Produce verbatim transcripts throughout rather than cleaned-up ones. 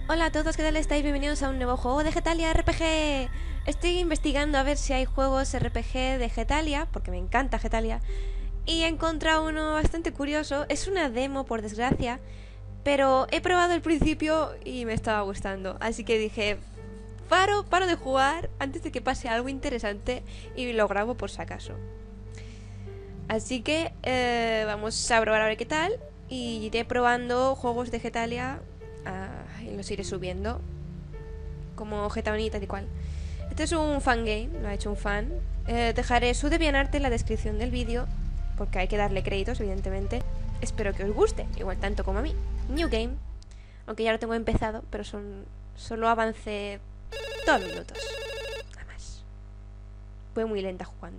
Hola a todos, ¿qué tal estáis? Bienvenidos a un nuevo juego de Getalia R P G. Estoy investigando a ver si hay juegos R P G de Getalia, porque me encanta Getalia, y he encontrado uno bastante curioso. Es una demo, por desgracia, pero he probado el principio y me estaba gustando. Así que dije, paro, paro de jugar antes de que pase algo interesante y lo grabo por si acaso. Así que eh, vamos a probar a ver qué tal. Y iré probando juegos de Getalia uh, y los iré subiendo como Geta Bonita y cual. Este es un fangame, lo ha hecho un fan. Eh, dejaré su DeviantArt en la descripción del vídeo, porque hay que darle créditos, evidentemente. Espero que os guste, igual tanto como a mí. New Game, aunque ya lo tengo empezado, pero son solo avancé dos minutos. Nada más. Voy muy lenta jugando.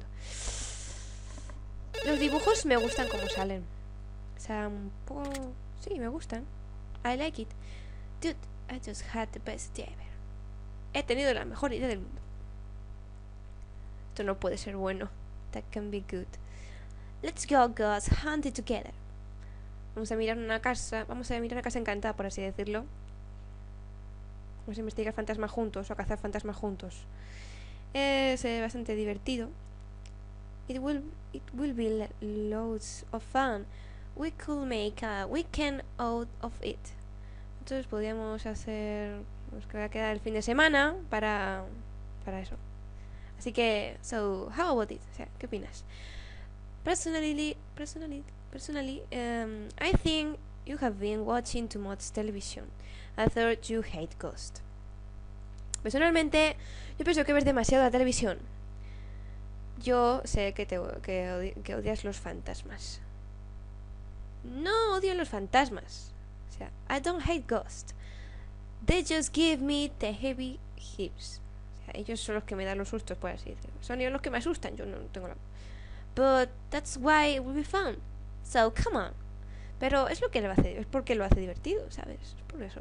Los dibujos me gustan como salen. O sea, un poco... Sí, me gustan. I like it. Dude, I just had the best day ever. He tenido la mejor idea del mundo. Esto no puede ser bueno. That can be good. Let's go, girls, hunt it together. Vamos a mirar una casa. Vamos a mirar una casa encantada, por así decirlo. Vamos a investigar fantasmas juntos o a cazar fantasmas juntos. Es eh, bastante divertido. It will, it will be loads of fun. We could make a weekend out of it. Entonces podríamos hacer... Nos va quedar el fin de semana para, para eso. Así que, so, how about it? O sea, ¿qué opinas? Personally, personally, personally, um, I think you have been watching too much television. I thought you hate ghosts. Personalmente, yo pienso que ves demasiado la televisión. Yo sé que, te, que, odi que odias los fantasmas. No odio los fantasmas. O sea, I don't hate ghosts. They just give me the heavy hips. O sea, ellos son los que me dan los sustos, por así decirlo. Son ellos los que me asustan, yo no tengo la... But that's why it will be fun. So, come on. Pero es lo que le hace, es porque lo hace divertido, ¿sabes? Es por eso.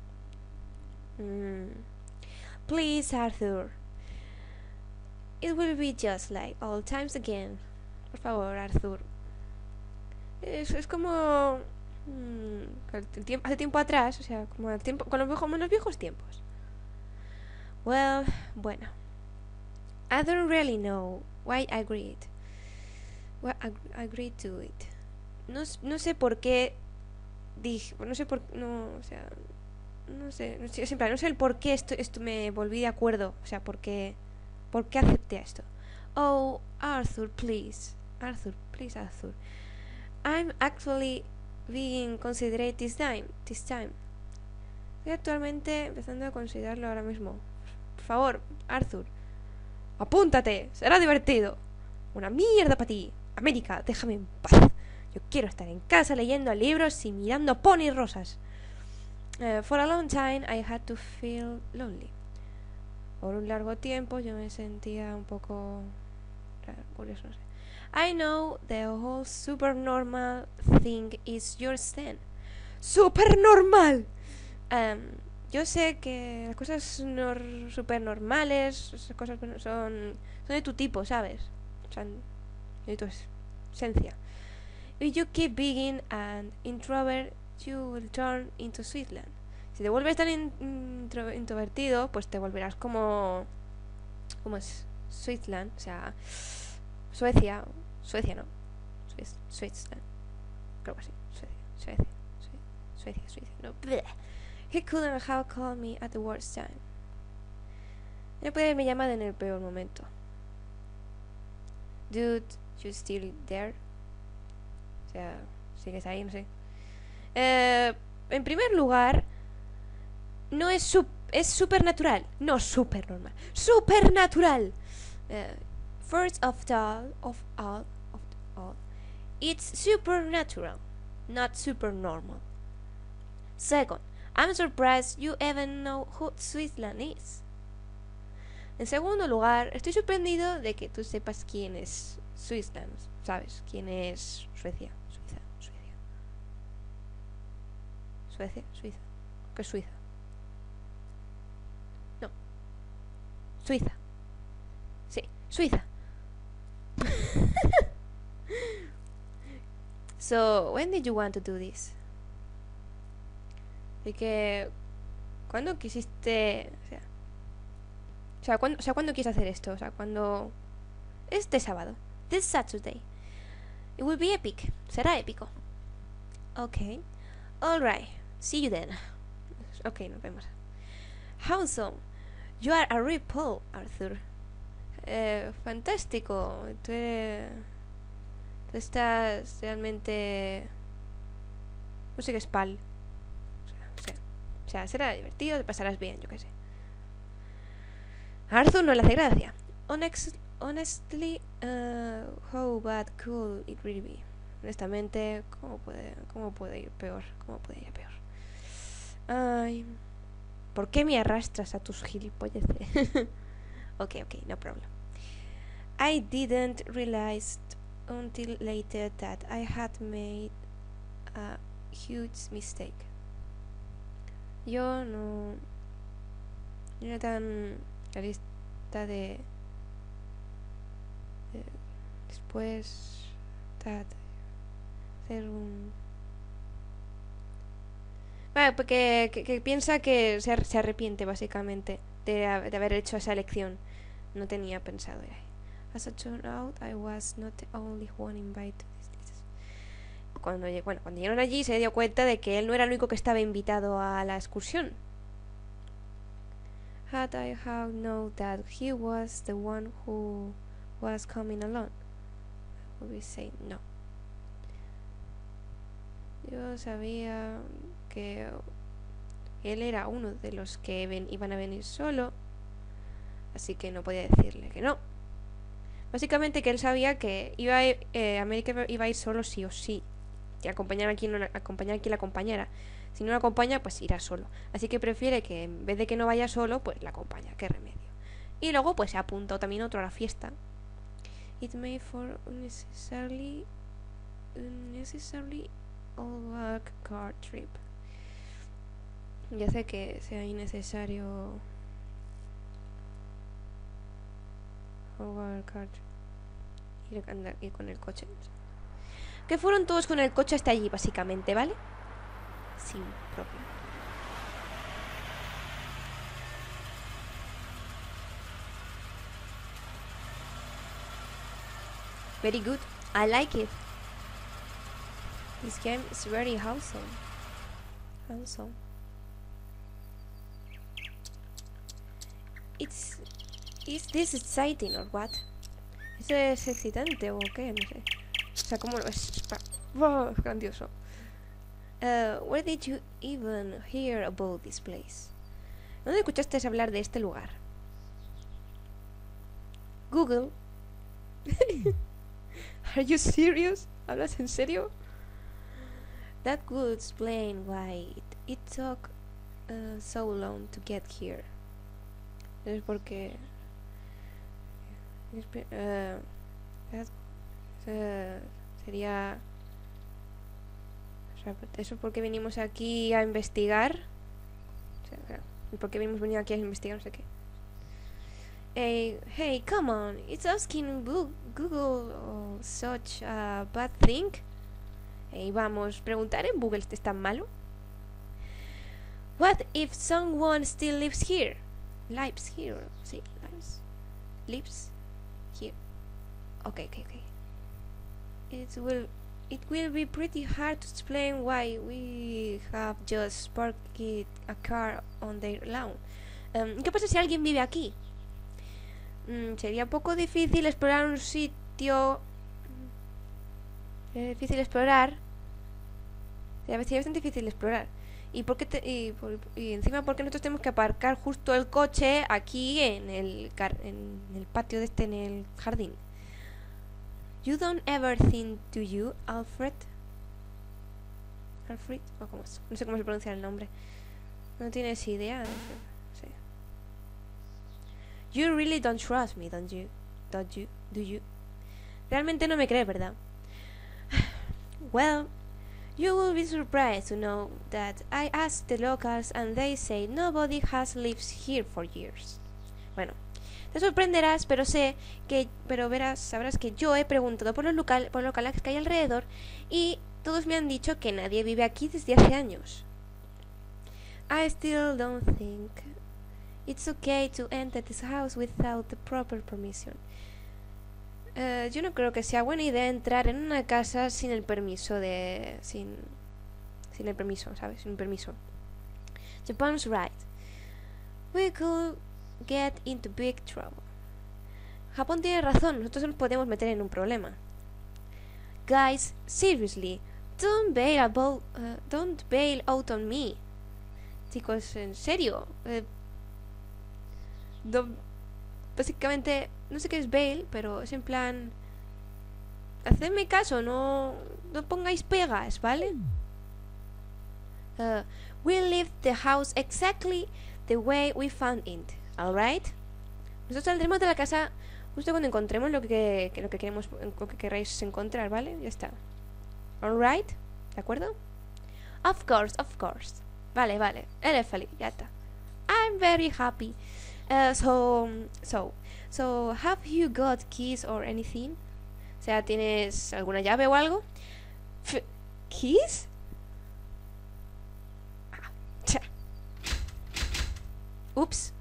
Mm. Please, Arthur. It will be just like all times again. Por favor, Arthur. Es, es como... Mm, el tiempo, hace tiempo atrás, o sea, como el tiempo, con los viejos, con los viejos tiempos. Well, bueno. I don't really know why I agreed. Well, I agreed to it. No, no sé por qué dije, no sé por, no, o sea, no sé, no sé, siempre, no sé el por qué esto, esto me volví de acuerdo, o sea, por qué, por qué acepté esto. Oh, Arthur, please, Arthur, please, Arthur. I'm actually being considerate this time, this time. Estoy actualmente empezando a considerarlo ahora mismo. Por favor, Arthur, apúntate, será divertido. Una mierda para ti. América, déjame en paz. Yo quiero estar en casa leyendo libros y mirando ponis rosas. Uh, for a long time I had to feel lonely. Por un largo tiempo yo me sentía un poco curioso, no sé. I know the whole super normal thing is your stand. ¡Super normal! Um, yo sé que las cosas nor super normales, esas cosas son, son de tu tipo, ¿sabes? O sea, de tu esencia. If you keep being an introvert, you will turn into Switzerland. Si te vuelves tan in intro introvertido, pues te volverás como... ¿Cómo es? Switzerland, o sea... Suecia, Suecia no, Switzerland, creo que sí, Suecia, Suecia, Suecia, Suecia, no. Bleh. He couldn't have called me at the worst time. No puede haberme llamado en el peor momento. Dude, you still there? O sea, sigues ahí, no sé. Eh, en primer lugar, no es su es supernatural, no super normal, supernatural. Eh, First of all, of all, of all, it's supernatural, not super normal. Second, I'm surprised you even know who Switzerland is. En segundo lugar, estoy sorprendido de que tú sepas quién es Switzerland, ¿sabes? ¿Quién es Suecia? Suiza, Suecia. Suecia, Suiza. ¿Qué es Suiza? No. Suiza. Sí, Suiza. So, when did you want to do this? Y que ¿Cuándo quisiste...? O sea, o sea, ¿cuándo, o sea, ¿cuándo quieres hacer esto? O sea, ¿cuándo...? Este sábado. This Saturday. It will be epic. Será épico. Ok. Alright. See you then. Ok, nos vemos. How so? You are a real Paul, Arthur. Eh, fantástico. Tú eres... Tú estás realmente... No sé qué es pal. O sea, o sea, o sea, será divertido, te pasarás bien, yo qué sé. A Arthur no le hace gracia. Honest, honestly, uh, how bad could it really be? Honestamente, ¿cómo puede, cómo puede ir peor? ¿Cómo puede ir peor? Ay, ¿por qué me arrastras a tus gilipolleces? Ok, ok, no problem. I didn't realize until later that I had made a huge mistake. Yo no... No era tan realista de... de después... de hacer un... Vale, porque que, que piensa que se, se arrepiente básicamente de, de haber hecho esa elección. No tenía pensado. As it turned out, I was not the only one invited to this. Cuando, bueno, cuando llegaron allí se dio cuenta de que él no era el único que estaba invitado a la excursión. Had I have known that he was the one who was coming along, I would be saying no. Yo sabía que él era uno de los que ven, iban a venir solo, así que no podía decirle que no. Básicamente que él sabía que iba a, eh, América iba a ir solo sí o sí, y acompañar a quien, no, acompañar a quien la acompañara. Si no la acompaña, pues irá solo. Así que prefiere que en vez de que no vaya solo, pues la acompaña. Qué remedio. Y luego pues se apuntó también otro a la fiesta. It made for unnecessarily unnecessarily all work car trip. Y hace que sea innecesario all car ir, andar, ir con el coche. Que fueron todos con el coche hasta allí, básicamente, ¿vale? Sin problema. Very good. I like it. This game is very wholesome. Wholesome. It's... Is this exciting or what? ¿Eso es excitante o qué? No sé. O sea, ¿cómo lo ves? Wow, grandioso. Uh, where did you even hear about this place? ¿Dónde escuchaste hablar de este lugar? Google. Are you serious? ¿Hablas en serio? That would explain why it, it took uh, so long to get here. Es porque... Uh, that, uh, sería... O sea, eso es porque venimos aquí a investigar. O sea, ¿por qué venimos venir aquí a investigar? No sé qué. Hey, hey, come on. It's asking Google oh, such a bad thing. Hey, vamos, preguntar en Google ¿es tan malo? What if someone still lives here? Lives here. Sí, lives. Lives here. Okay, okay, okay. It will... It will be pretty hard to explain why we have just parked a car on their lawn. Um, ¿Qué pasa si alguien vive aquí? Mm, sería un poco difícil explorar un sitio... Es difícil explorar. Sería bastante difícil explorar. Y, por qué te, y, por, y encima porque nosotros tenemos que aparcar justo el coche aquí en el, en el patio de este, en el jardín. You don't ever think, do you, Alfred? Alfred, o cómo es, no sé cómo se pronuncia el nombre. No tienes idea, no sé. You really don't trust me, don't you? Don't you? Do you? Realmente no me crees, ¿verdad? Well, you will be surprised to know that I asked the locals and they say nobody has lived here for years. Bueno, te sorprenderás, pero sé que, pero verás, sabrás que yo he preguntado por los local, por los locales que hay alrededor y todos me han dicho que nadie vive aquí desde hace años. I still don't think it's okay to enter this house without the proper permission. Uh, yo no creo que sea buena idea entrar en una casa sin el permiso de... Sin, sin el permiso, ¿sabes? Sin permiso. Japan's right. We could get into big trouble. Japón tiene razón, nosotros nos podemos meter en un problema. Guys, seriously, don't bail about, uh, don't bail out on me. Chicos, en serio. Eh, do, básicamente, no sé qué es bail, pero es en plan... Hacedme caso, no, no pongáis pegas, ¿vale? Uh, we'll leave the house exactly the way we found it, alright? Nosotros saldremos de la casa justo cuando encontremos lo que, que, lo que queremos, lo que queráis encontrar, ¿vale? Ya está. Alright, ¿de acuerdo? Of course, of course. Vale, vale, eres feliz, ya está. I'm very happy. Uh, so, so, so, have you got keys or anything? O sea, ¿tienes alguna llave o algo? F ¿Keys? Ah, cha. Ups.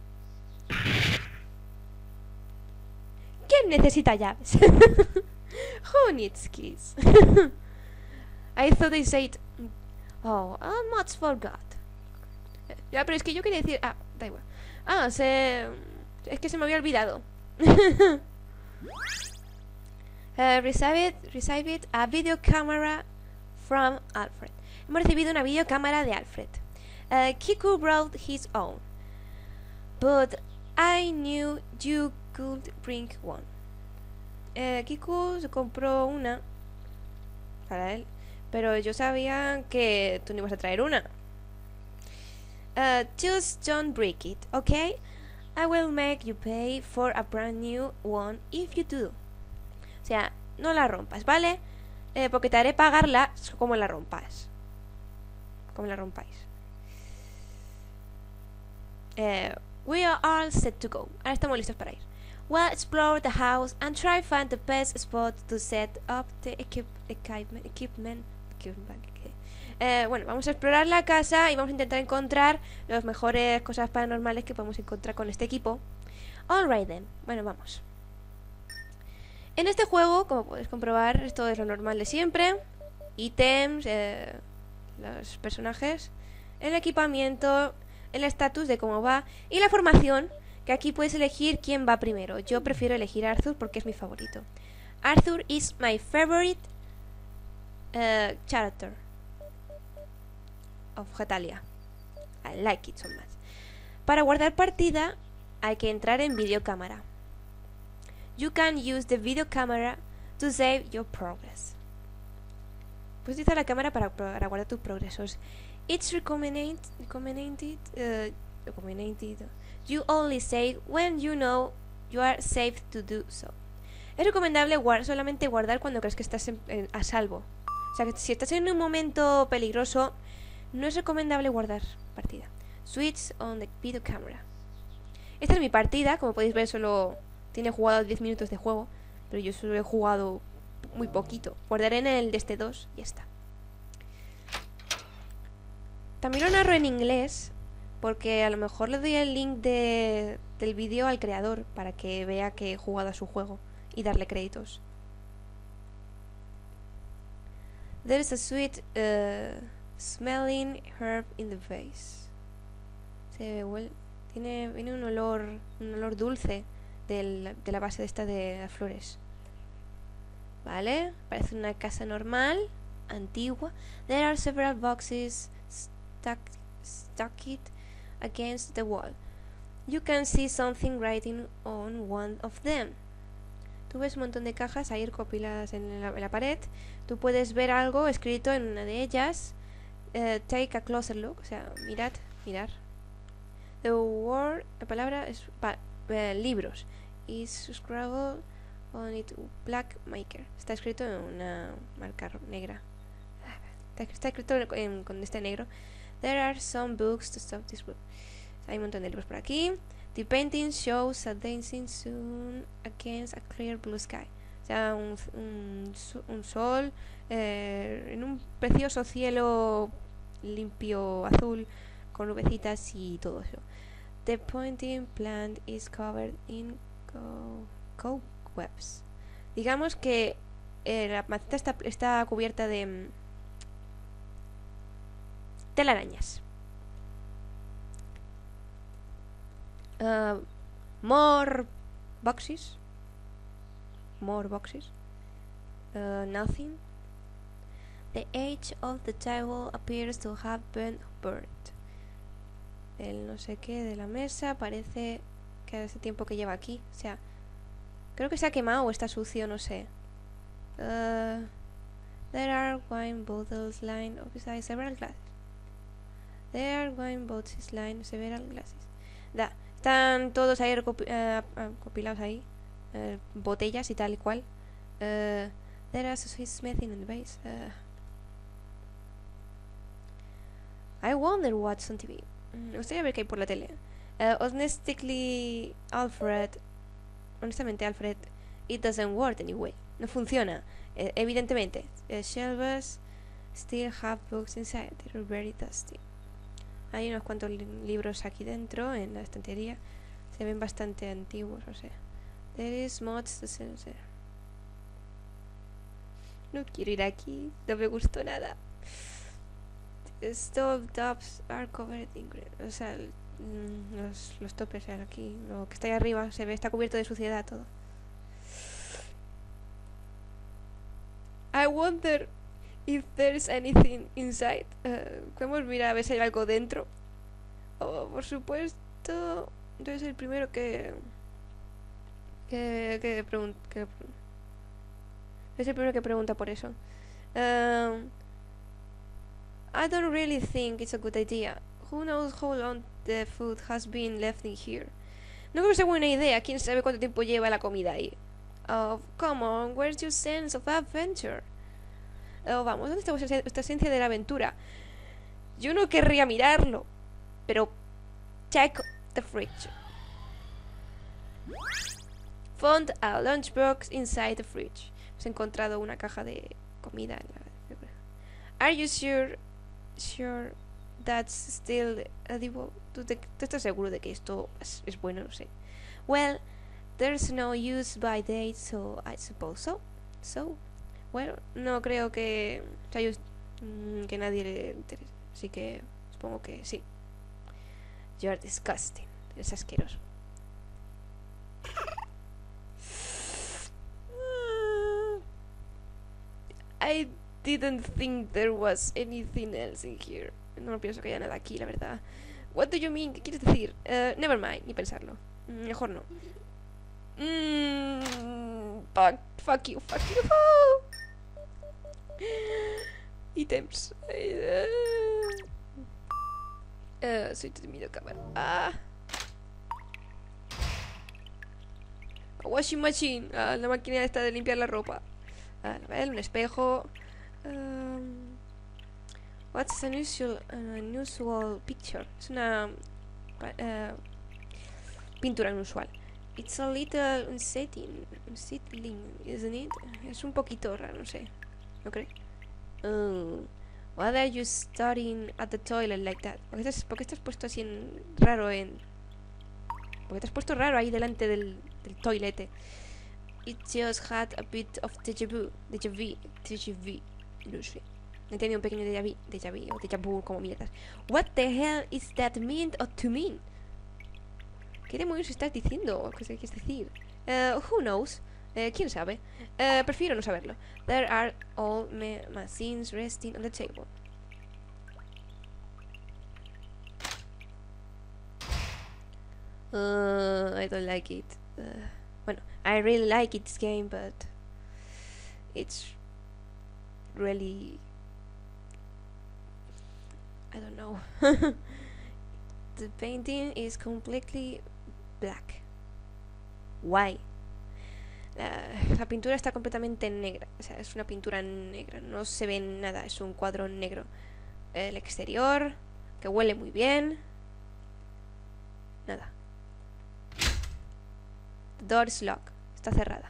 ¿Quién necesita llaves? Who needs keys? I thought they said... Oh, I much forgot. Ya, pero es que yo quería decir... Ah, da igual. Ah, se... Es que se me había olvidado. uh, received, received a video camera from Alfred. Hemos recibido una videocámara de Alfred. Uh, Kiku brought his own. But I knew you could bring one. Uh, Kiku se compró una para él, pero yo sabía que tú no ibas a traer una. Uh, just don't break it, okay? I will make you pay for a brand new one if you do. O sea, no la rompas, ¿vale? Eh, porque te haré pagarla como la rompas. Como la rompáis. Eh, we are all set to go. Ahora estamos listos para ir. We'll explore the house and try to find the best spot to set up the equip equipment. equipment, equipment okay. eh, bueno, vamos a explorar la casa y vamos a intentar encontrar las mejores cosas paranormales que podemos encontrar con este equipo. Alright then. Bueno, vamos. En este juego, como podéis comprobar, esto es lo normal de siempre. Ítems, eh, los personajes, el equipamiento, el estatus de cómo va y la formación. Que aquí puedes elegir quién va primero. Yo prefiero elegir a Arthur porque es mi favorito. Arthur is my favorite uh, character of Hetalia. I like it so much. Para guardar partida hay que entrar en videocámara. You can use the video camera to save your progress. Puedes utilizar la cámara para, para guardar tus progresos. It's recommended, recommended, uh, recommended. You only save when you know you are safe to do so. Es recomendable guardar, solamente guardar cuando crees que estás en, en, a salvo. O sea, que si estás en un momento peligroso, no es recomendable guardar partida. Switch on the video camera. Esta es mi partida, como podéis ver solo tiene jugado diez minutos de juego, pero yo solo he jugado muy poquito. Guardaré en el de este dos y ya está. También lo narro en inglés, porque a lo mejor le doy el link de, del vídeo al creador para que vea que he jugado a su juego y darle créditos. There's a sweet uh, smelling herb in the vase. Se huele, tiene, viene un olor, un olor dulce del, de la base de esta de las flores. Vale, parece una casa normal, antigua. There are several boxes stuck, stuck it against the wall. You can see something writing on one of them. Tú ves un montón de cajas ahí recopiladas en la, en la pared. Tú puedes ver algo escrito en una de ellas. Uh, take a closer look. O sea, mirad, mirar. The word, la palabra es pa, uh, libros. Is scribbled on it black marker. Está escrito en una marca negra. Está, está escrito en, con este negro. There are some books to stop this book. Hay un montón de libros por aquí. The painting shows a dancing sun against a clear blue sky. O sea, un, un, un sol eh, en un precioso cielo limpio azul con nubecitas y todo eso. The pointing plant is covered in co cobwebs. Digamos que eh, la maceta está, está cubierta de mm, telarañas. Uh, more boxes. More boxes. Uh, nothing. The edge of the table appears to have been burnt. El no sé qué de la mesa parece que hace tiempo que lleva aquí. O sea, creo que se ha quemado o está sucio, no sé. Uh, there are wine bottles lined beside several glasses. There are wine bottles lined several glasses. Da, están todos ahí recopilados uh, ahí. Uh, botellas y tal y cual. Uh, there is a smithing in the base. Uh, I wonder what's on T V. Me gustaría ver qué hay por la tele. Uh, honestly, Alfred. Honestamente, Alfred. It doesn't work anyway. No funciona. Eh, evidentemente. Uh, shelves still have books inside. They're very dusty. Hay unos cuantos li libros aquí dentro, en la estantería. Se ven bastante antiguos, o sea. There is much to say. No quiero ir aquí. No me gustó nada. Stove tops are covered in green. O sea, los, los topes aquí, lo que está ahí arriba, se ve, está cubierto de suciedad todo. I wonder if there's anything inside. Uh, podemos mirar a ver si hay algo dentro. Oh, por supuesto. Entonces el primero que que que pregunta que, es el primero que pregunta por eso. Um, I don't really think it's a good idea. Who knows how long the food has been left in here? No creo que sea buena idea. ¿Quién sabe cuánto tiempo lleva la comida ahí? Oh, come on. Where's your sense of adventure? Oh, vamos. ¿Dónde está vuestra esencia de la aventura? Yo no querría mirarlo. Pero... check the fridge. Found a lunchbox inside the fridge. Hemos encontrado una caja de comida en la... Are you sure... Sure that's still edible? ¿Tú, te, ¿Tú estás seguro de que esto es, es bueno? No sé. Well, there's no use by date, so I suppose so. So, bueno, no creo que o sea, yo, mm, que nadie le interese. Así que supongo que sí. You're disgusting. Es asqueroso. I didn't think there was anything else in here. No pienso que haya nada aquí, la verdad. What do you mean? ¿Qué quieres decir? Uh, never mind, ni pensarlo. Mejor no. Mm, fuck, fuck you, fuck you. Oh. Items. Uh, uh, soy temido, cámara. Ah. A washing machine. Ah, la máquina esta de limpiar la ropa. Ah, a ver, un espejo. Um, what's an unusual, an unusual picture? Es una uh, pintura inusual. It's a little unsettling, unsettling, isn't it? Es un poquito raro, no sé. ¿No crees? Uh, why are you starting at the toilet like that? ¿Por qué estás, por qué estás puesto así en, raro en... ¿Por qué te has puesto raro ahí delante del, del toilete? It just had a bit of déjà vu, déjà vu, déjà vu. No sé. He tenido un pequeño déjà vu, déjà vu o déjà vu, como mierdas. What the hell is that mean or to mean? ¿Qué demonios estás diciendo? ¿Qué quieres decir? Uh, who knows? Uh, ¿Quién sabe? Uh, prefiero no saberlo. There are all my machines resting on the table. Uh, I don't like it. Uh, bueno, I really like it, this game, but it's really, I don't know. The painting is completely black. Why? La, la pintura está completamente negra. O sea, es una pintura negra. No se ve nada. Es un cuadro negro. El exterior, que huele muy bien. Nada. The door is locked. Está cerrada.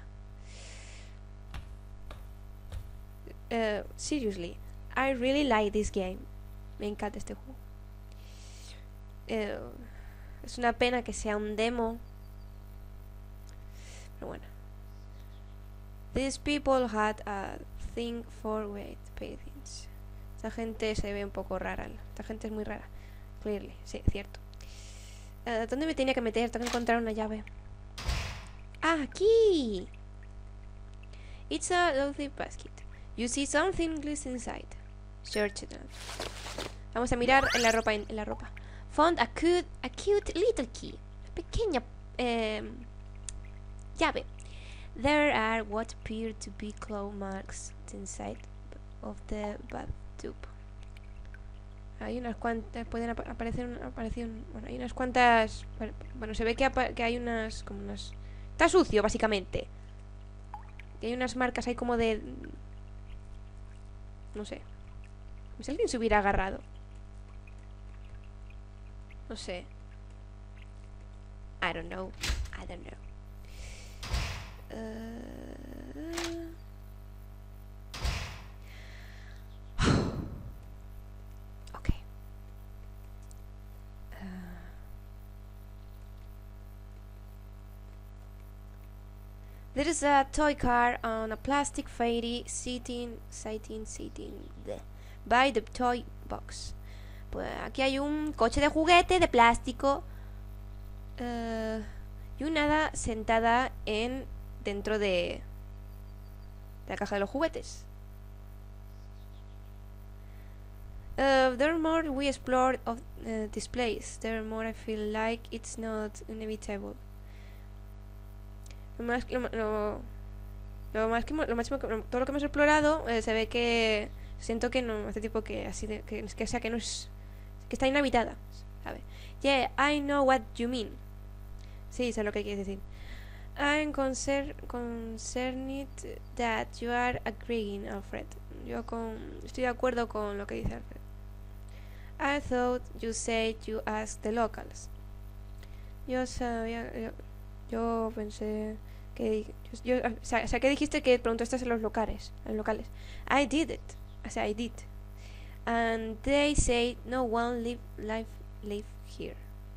Uh, seriously, I really like this game. Me encanta este juego. Eh, es una pena que sea un demo. Pero bueno. These people had a thing for wait paintings. Esta gente se ve un poco rara. Esta gente es muy rara. Clearly, sí, cierto. Uh, ¿Dónde me tenía que meter? Tengo que encontrar una llave. ¡Ah, aquí! It's a lovely basket. You see something loose inside. Search it. Vamos a mirar en la ropa. En, en la ropa. Found a cute, a cute little key. Una pequeña eh, llave. There are what appear to be claw marks inside of the bathtub. Hay unas cuantas, pueden ap aparecer, un, aparecer un, bueno, hay unas cuantas, bueno, se ve que, que hay unas, como unas, está sucio básicamente. Y hay unas marcas ahí como de, no sé, como si alguien se hubiera agarrado. No sé. I don't know, I don't know. Uh... okay. Uh... There is a toy car on a plastic ferry sitting, sitting, sitting bleh, by the toy box. Pues aquí hay un coche de juguete de plástico uh, y una hada sentada en dentro de, de la caja de los juguetes. Uh, the more we explore of uh, this place, the more I feel like it's not inevitable. Lo más, lo, lo, lo más que lo máximo, todo lo que hemos explorado eh, se ve que siento que no hace tipo que así de, que, que sea que no es que está inhabitada, ¿sabes? Yeah, I know what you mean. Sí, sé lo que quieres decir. I'm concerned concerned that you are agreeing, Alfred. Yo con, estoy de acuerdo con lo que dice Alfred. I thought you said you asked the locals. Yo sabía, yo, yo pensé que yo, yo, o sea, o sea, que dijiste que preguntaste a los locales, a los locales. I did it. O sea, I did. And they say no one live live live here.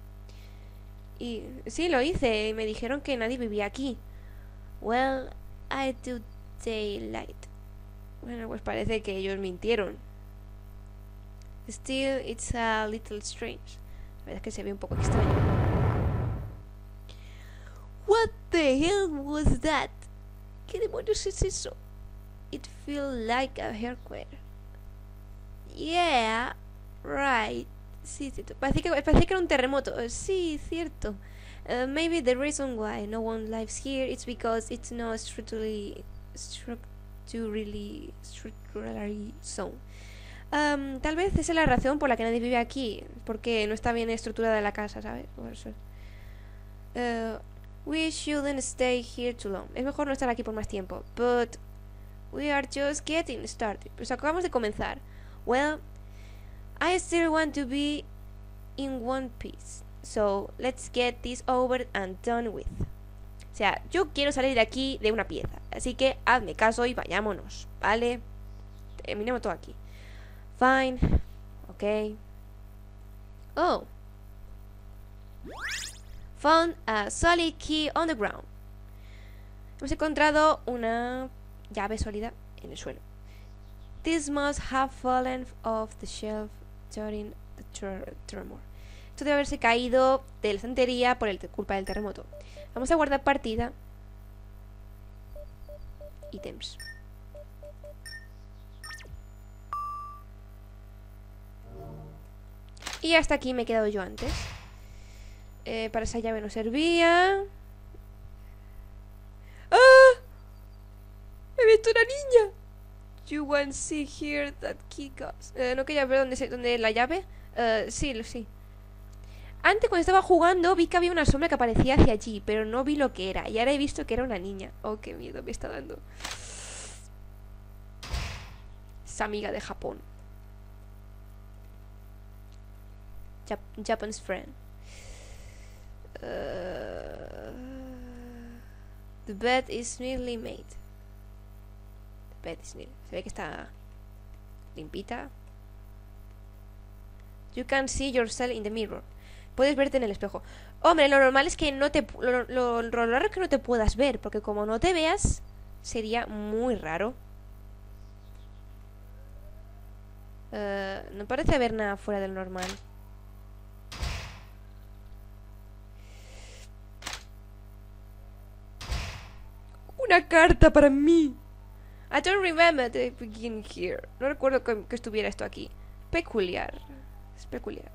Y sí, lo hice. Y me dijeron que nadie vivía aquí. Well, I do daylight. Bueno, pues parece que ellos mintieron. Still, it's a little strange. La verdad es que se ve un poco extraño. What the hell was that? ¿Qué demonios es eso? It feels like a earthquake. Yeah, right. Sí, cierto. Parece que, parece que era un terremoto. Uh, sí, cierto. Uh, maybe the reason why no one lives here is because it's not structurally structurally structurally sound. Um, tal vez esa es la razón por la que nadie vive aquí, porque no está bien estructurada la casa, ¿sabes? Por eso. Uh, we shouldn't stay here too long. Es mejor no estar aquí por más tiempo. But we are just getting started. Pues acabamos de comenzar. Well, I still want to be in one piece. So let's get this over and done with. O sea, yo quiero salir de aquí de una pieza. Así que hazme caso y vayámonos, ¿vale? Terminemos todo aquí. Fine. Ok. Oh. Found a solid key on the ground. Hemos encontrado una llave sólida en el suelo. This must have fallen off the shelf during the tremor. Esto debe haberse caído de la estantería por el culpa del terremoto. Vamos a guardar partida. Ítems. Y hasta aquí me he quedado yo antes. Eh, para esa llave no servía. ¡Ah! ¡He visto una niña! You want to see here that key goes. Eh, no quería ver dónde, se, dónde la llave. Uh, sí, lo sí. Antes cuando estaba jugando vi que había una sombra que aparecía hacia allí, pero no vi lo que era. Y ahora he visto que era una niña. Oh, qué miedo me está dando. Esa amiga de Japón. Jap Japan's friend. Uh, the bed is nearly made. The bed is nearly. Se ve que está limpita. You can see yourself in the mirror. Puedes verte en el espejo. Hombre, lo normal es que no te... Lo, lo, lo raro es que no te puedas ver, porque como no te veas, sería muy raro. Uh, no parece haber nada fuera del normal. Una carta para mí. I don't remember the begin here. No recuerdo que, que estuviera esto aquí. Peculiar. Es peculiar.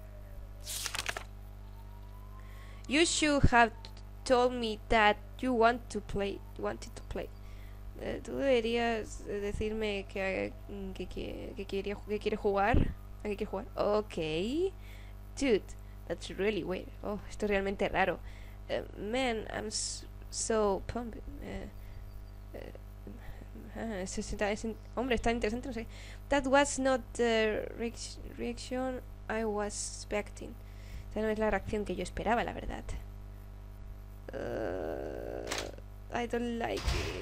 You should have told me that you want to play. You wanted to play. Uh, Tú deberías decirme que, que, que, que, quería, que quiere jugar. ¿A qué quiere jugar? Ok. Dude, that's really weird. Oh, esto es realmente raro. Uh, man, I'm so pumped. Uh, uh, es, es, es, hombre, está interesante, no sé. That was not the reaction I was expecting. Esta no es la reacción que yo esperaba, la verdad. Uh, I don't like it.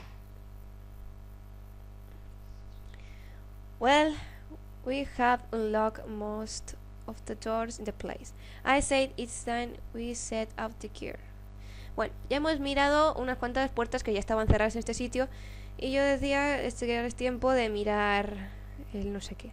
Well, we have unlocked most of the doors in the place. I said it's time we set up the gear. Bueno, ya hemos mirado unas cuantas puertas que ya estaban cerradas en este sitio. Y yo decía este, que ahora es tiempo de mirar el no sé qué.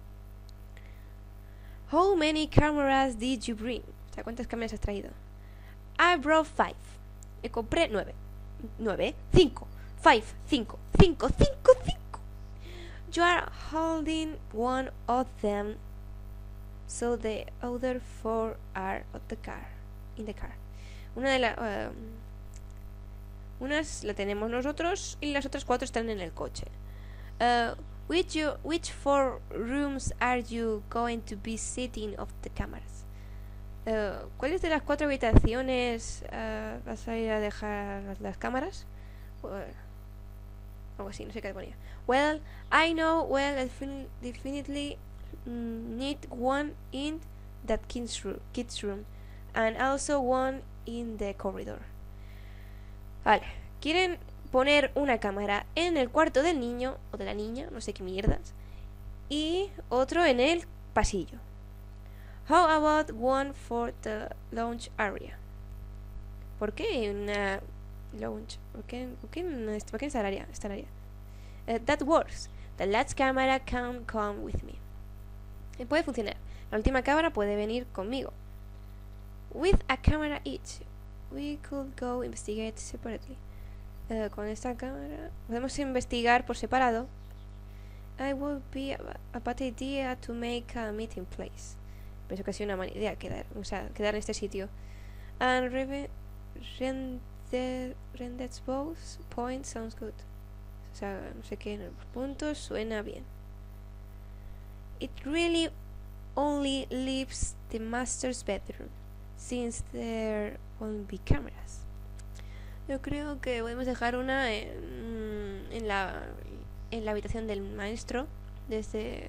How many cameras did you bring? O sea, ¿cuántas cámaras has traído? I brought five. Me compré nueve. Nueve. Cinco. Five. Cinco. Cinco. Cinco. Cinco. You are holding one of them, so the other four are of the car. In the car. Una de las... Uh, unas la tenemos nosotros y las otras cuatro están en el coche. Uh, which, you, which four rooms are you going to be sitting of the cameras? Uh, ¿Cuáles de las cuatro habitaciones uh, vas a ir a dejar las, las cámaras? Uh, algo así, no sé qué ponía. Well, I know, well, I definitely mm, need one in that kids room, kids room and also one in the corridor. Vale, quieren poner una cámara en el cuarto del niño o de la niña, no sé qué mierdas, y otro en el pasillo. How about one for the lounge area? ¿Por qué una lounge? ¿Por qué, por qué, no, por qué esta área? Esta área? Uh, that works. The last camera can come with me. Y puede funcionar. La última cámara puede venir conmigo. With a camera each, we could go investigate separately. Uh, con esta cámara podemos investigar por separado. It would be a, a bad idea to make a meeting place. Pienso que ha sido una mala idea quedar, o sea, quedar en este sitio. And render rendered both points sounds good. O sea, no sé qué, en los puntos suena bien. It really only leaves the master's bedroom, since there won't be cameras. Yo creo que podemos dejar una en, en la en la habitación del maestro desde...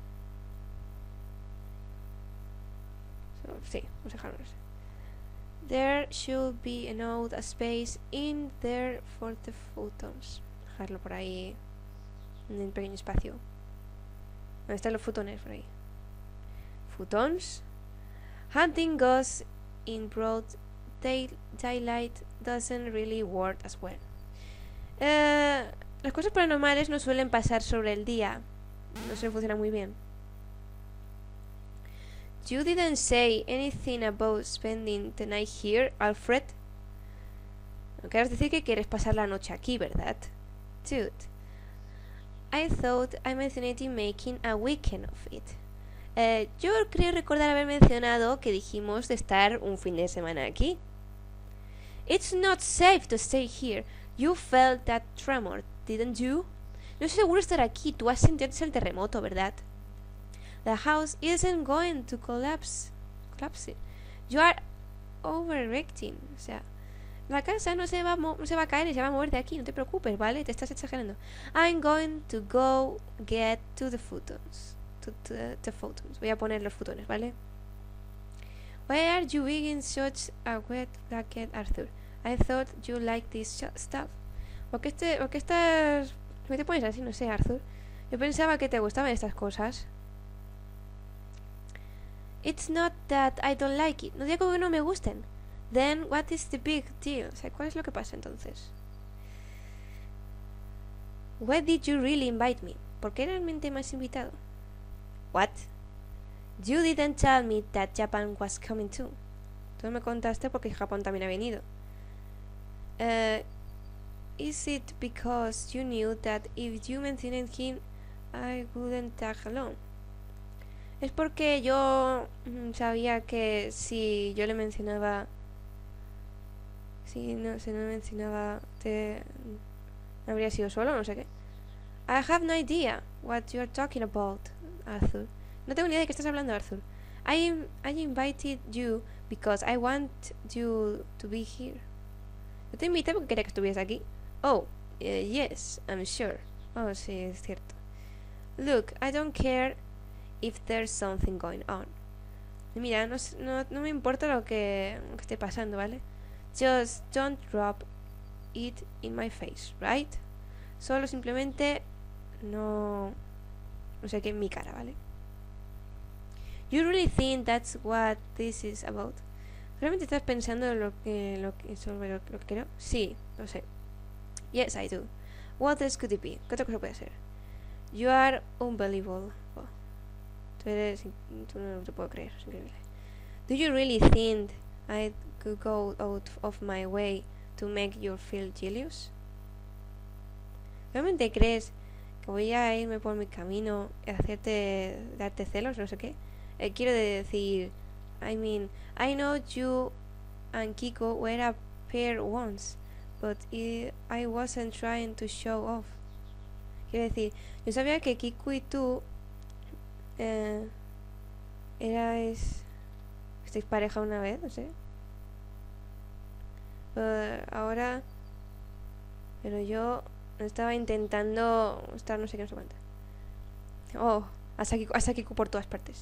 So, sí, vamos a dejarlo. There should be enough space in there for the photons. Dejarlo por ahí en un pequeño espacio. ¿Dónde están los fotones? Por ahí. Photons. Hunting ghosts in broad day daylight doesn't really work as well. Uh, las cosas paranormales no suelen pasar sobre el día. No suelen funcionar muy bien. You didn't say anything about spending the night here, Alfred. No quieres decir que quieres pasar la noche aquí, ¿verdad? Dude, I thought I mentioned making a weekend of it. Uh, yo creo recordar haber mencionado que dijimos de estar un fin de semana aquí. It's not safe to stay here. You felt that tremor, didn't you? No es seguro estar aquí. Tú has sentido el terremoto, ¿verdad? The house isn't going to collapse. Collapse. You are overreacting. O sea, la casa no se va a no se va a caer y se va a mover de aquí. No te preocupes, ¿vale? Te estás exagerando. I'm going to go get to the photons. To the, the photons. Voy a poner los fotones, ¿vale? Why are you wearing such a wet jacket, Arthur? I thought you liked this stuff. ¿Por qué, este, ¿Por qué estás... ¿Por qué te pones así? No sé, Arthur. Yo pensaba que te gustaban estas cosas. It's not that I don't like it. No digo que no me gusten. Then what is the big deal? O sea, ¿cuál es lo que pasa entonces? Why did you really invite me? ¿Por qué realmente me has invitado? What? You didn't tell me that Japan was coming too. Tú me contaste porque Japón también ha venido. Uh, is it because you knew that if you mentioned him, I wouldn't tag along? Es porque yo mm, sabía que si yo le mencionaba, si no, si no le mencionaba, te habría sido solo, no sé qué. I have no idea what you are talking about, Arthur. No tengo ni idea de qué estás hablando, Arthur. I, I invited you because I want you to be here. Yo te invité porque quería que estuvieras aquí. Oh, uh, yes, I'm sure. Oh, sí, es cierto. Look, I don't care if there's something going on. Mira, no, no, no me importa lo que, lo que esté pasando, ¿vale? Just don't drop it in my face, right? Solo simplemente no... no sé qué en mi cara, ¿vale? You really think that's what this is about? ¿Realmente estás pensando en lo que, lo que, sobre lo, lo que quiero? Sí, lo sé. Yes, I do. What else could it be? ¿Qué otra cosa puede ser? You are unbelievable. Oh. Tú eres... Tú no te puedo creer, es increíble. Do you really think I could go out of my way to make you feel jealous? ¿Realmente crees que voy a irme por mi camino y hacerte... darte celos, no sé qué? Eh, quiero decir... I mean, I know you and Kiko were a pair once, but it, I wasn't trying to show off. Quiero decir, yo sabía que Kiko y tú eh, erais estáis pareja una vez, no sé. Pero ahora, pero yo no estaba intentando estar no sé qué, no sé cuánto. Oh, hasta Kiko, hasta Kiko por todas partes.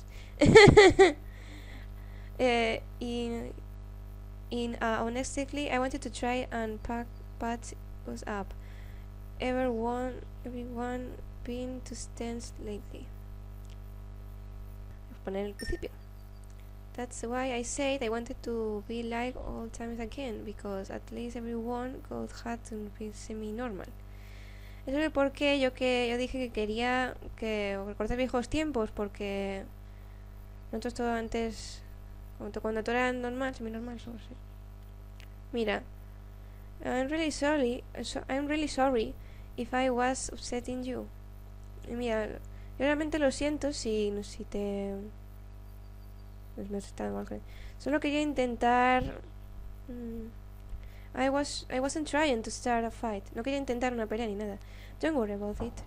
Uh, in, in uh, honestly, I wanted to try and pack patch us up. Everyone, everyone been to stands lately. Poner el principio. That's why I said I wanted to be like old times again, because at least everyone got had to be semi-normal. Eso es porque yo que yo dije que quería que recordar viejos tiempos, porque nosotros todo antes cuando todo era normal, semi-normal, solo sí. Mira, I'm really sorry, so, I'm really sorry if I was upsetting you. Y mira, yo realmente lo siento si, si te... no sé, está mal. Solo quería intentar... Mm, I was I wasn't trying to start a fight. No quería intentar una pelea ni nada. Don't worry about it.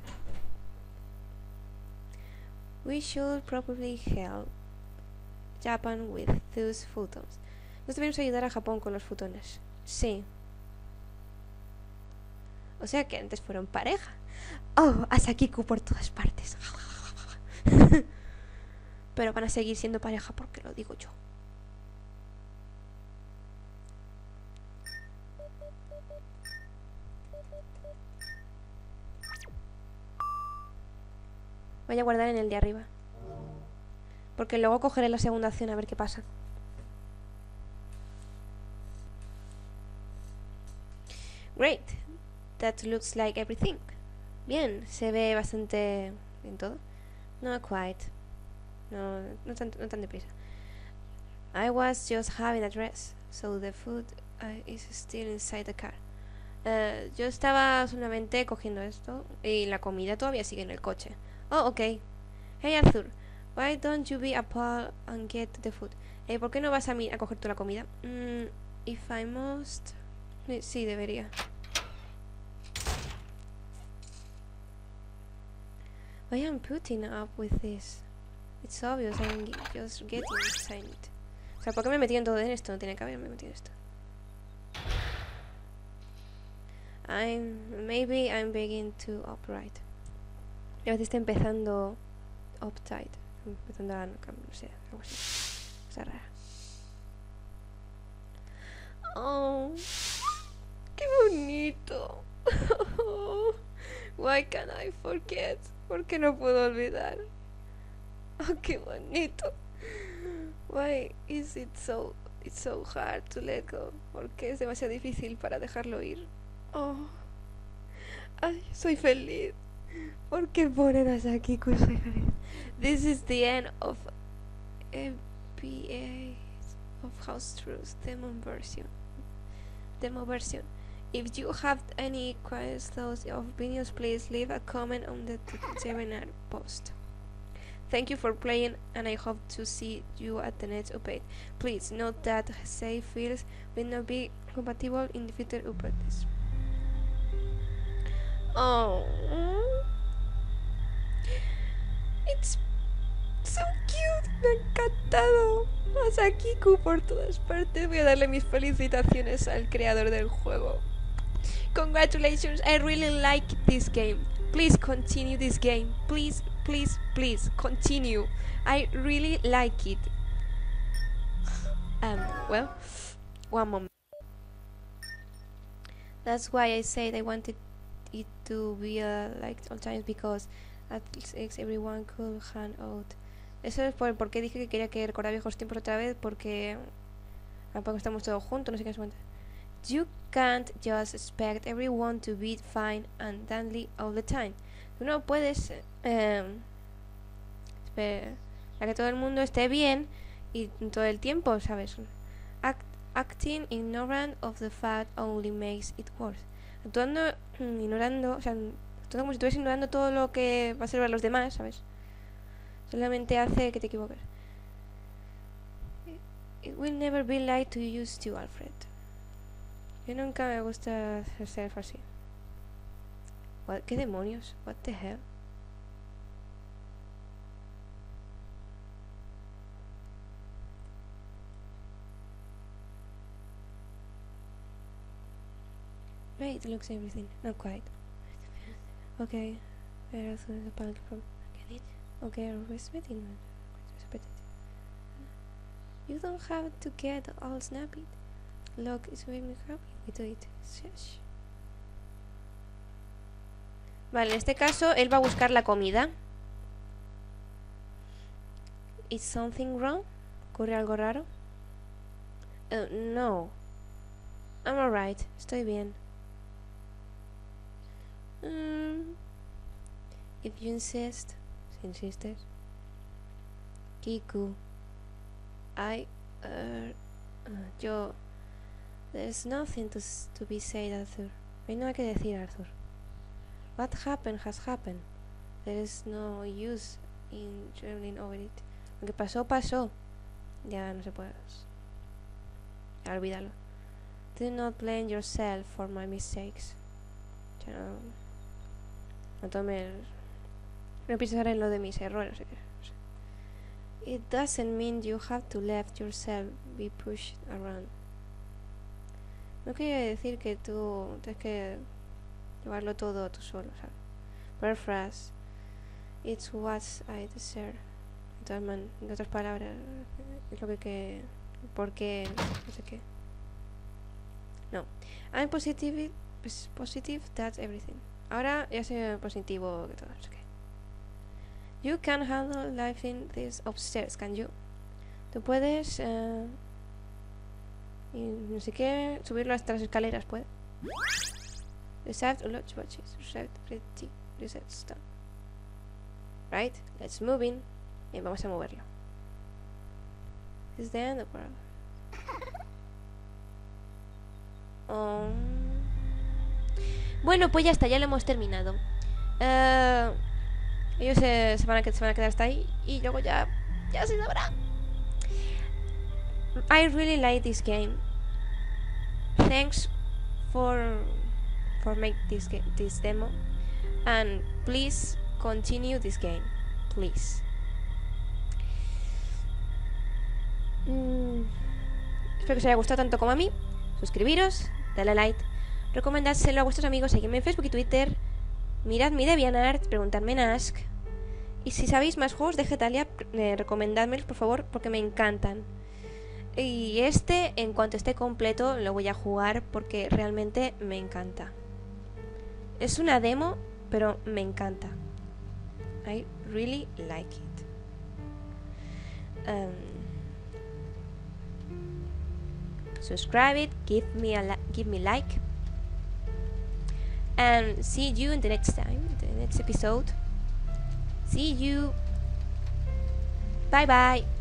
We should probably help Japan with those photons. Nos debemos ayudar a Japón con los fotones. Sí. O sea que antes fueron pareja. Oh, Asakiku por todas partes. Pero van a seguir siendo pareja porque lo digo yo. Voy a guardar en el de arriba. Porque luego cogeré la segunda acción a ver qué pasa. Great. That looks like everything. Bien, se ve bastante bien todo. Not quite. No, no tan, no tan deprisa. I was just having a dress, so the food uh, is still inside the car. Uh, yo estaba solamente cogiendo esto y la comida todavía sigue en el coche. Oh, okay. Hey Arthur, why don't you be a pal and get the food? Eh, ¿por qué no vas a, mí a coger tú la comida? Mm, if I must... Sí, debería. Why am putting up with this? It's obvious I'm just getting excited. O sea, ¿por qué me he metido en todo en esto? No tiene que haberme metido en esto. I'm... Maybe I'm beginning to upright. A veces está empezando uptight. Empezando a... no sé, algo así. O sea, rara. Oh, qué bonito. Why can't I forget? ¿Por qué no puedo olvidar? Oh, qué bonito. Why is it so it's so hard to let go? ¿Por qué es demasiado difícil para dejarlo ir? Oh, ay, soy feliz. ¿Por qué ponen a Sakiku soy feliz? This is the end of A P A of House Truth demo version. Demo version. If you have any questions, thoughts, or opinions, please leave a comment on the Sevenar post. Thank you for playing, and I hope to see you at the next update. Please note that save fields will not be compatible in the future updates. Oh, it's so cute. Me ha encantado. A Sakiku por todas partes. Voy a darle mis felicitaciones al creador del juego. Congratulations, I really like this game. Please continue this game. Please, please, please continue. I really like it. Um, well, one moment. That's why I said I wanted it to be uh, like all times, because at least everyone could hang out. Eso es por, porque dije que quería que recordara viejos tiempos otra vez, porque tampoco estamos todos juntos, no sé qué es. You can't just expect everyone to be fine and dandy all the time. Tú no puedes eh, esperar a que todo el mundo esté bien y todo el tiempo, ¿sabes? Act, acting ignorant of the fact only makes it worse. Actuando ignorando, o sea, actuando como si estuvieras ignorando todo lo que va a servir a los demás, ¿sabes? Solamente hace que te equivoques. It will never be like to used to, Alfred. Yo nunca me gusta ser así. What, ¿qué demonios? What the hell? Right, looks everything. Not quite. Okay. Okay, respecting. You don't have to get all snappy. Look, it's very happy. We do it. Shush. Vale, en este caso él va a buscar la comida. Is something wrong? ¿Ocurre algo raro? Uh, no. I'm alright. Estoy bien. Mm. If you insist. Si insistes. Kiku. I... Uh, uh, yo... There's nothing to, to be said, Arthur. No hay nada que decir, Arthur. What happened has happened. There is no use in journaling over it. Lo que pasó, pasó. Ya no se puede. Ya olvídalo. Do not blame yourself for my mistakes. Ya no... No tomes... No pienses ahora en lo de mis errores. It doesn't mean you have to let yourself be pushed around. No quiere decir que tú tienes que llevarlo todo tú solo, ¿sabes? Paraphrase. It's what I deserve. Entonces, en otras palabras, es lo que... que porque... no sé qué. No. I'm positive, positive, that's everything. Ahora ya sé positivo que todo, no sé qué. You can handle life in this upstairs, can you? Tú puedes... Uh, y no sé qué, subirlo hasta las escaleras, ¿puede? Reset or launch watches. Reset, ready, reset, stop. Right, let's move in. Bien, vamos a moverlo. Is the end of um, Bueno, pues ya está, ya lo hemos terminado. Uh, ellos se, se, van a, se van a quedar hasta ahí y luego ya, ya se sabrá. I really like this game. Thanks for for make this game, this demo, and please continue this game, please. Mm, espero que os haya gustado tanto como a mí. Suscribiros, dale a like, recomendádselo a vuestros amigos, seguidme en Facebook y Twitter, mirad mi DeviantArt, preguntadme en Ask, y si sabéis más juegos de Getalia, eh, recomendádmelos por favor, porque me encantan. Y este, en cuanto esté completo, lo voy a jugar porque realmente me encanta. Es una demo, pero me encanta. I really like it. Um, subscribe it, give me a li- give me like, and see you in the next time, the next episode. See you. Bye bye.